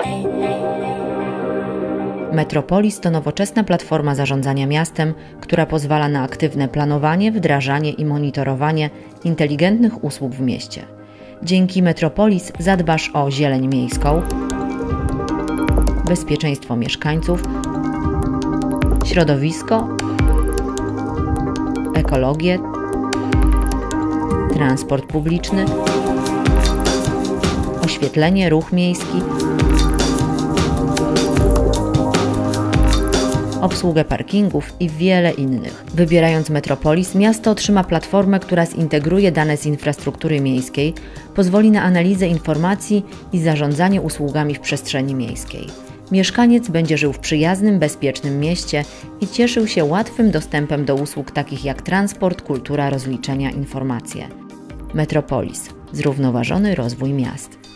Metropolis to nowoczesna platforma zarządzania miastem, która pozwala na aktywne planowanie, wdrażanie i monitorowanie inteligentnych usług w mieście. Dzięki Metropolis zadbasz o zieleń miejską, bezpieczeństwo mieszkańców, środowisko, ekologię, transport publiczny, oświetlenie, ruch miejski, obsługę parkingów i wiele innych. Wybierając Metropolis, miasto otrzyma platformę, która zintegruje dane z infrastruktury miejskiej, pozwoli na analizę informacji i zarządzanie usługami w przestrzeni miejskiej. Mieszkaniec będzie żył w przyjaznym, bezpiecznym mieście i cieszył się łatwym dostępem do usług takich jak transport, kultura, rozliczenia, informacje. Metropolis. Zrównoważony rozwój miast.